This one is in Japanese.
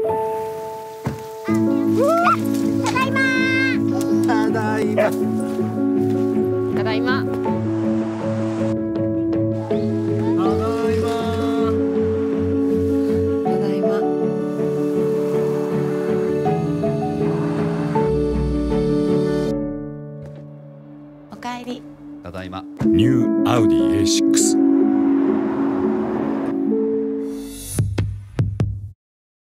ただいまー。 ただいま。 ただいま。 ただいま。 おかえり。 ただいま。 ニューアウディ A6